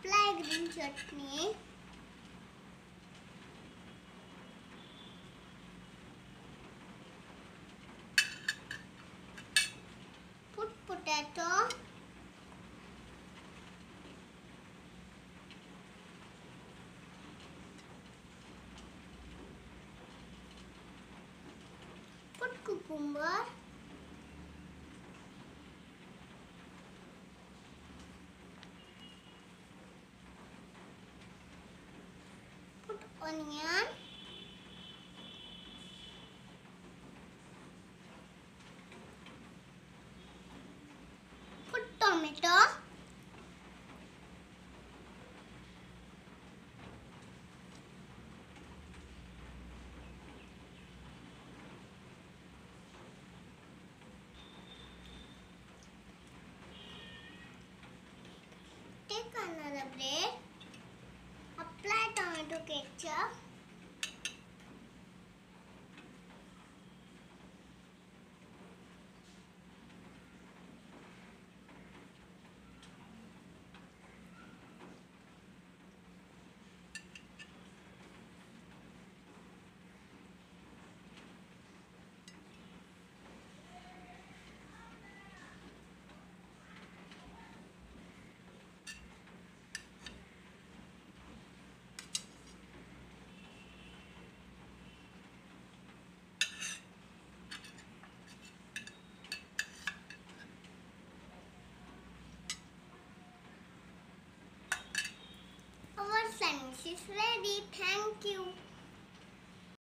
apply green chutney. Put potato. Put cucumber. Put onion. Put tomato. Take another bread. Apply tomato ketchup. Our sandwich is ready. Thank you.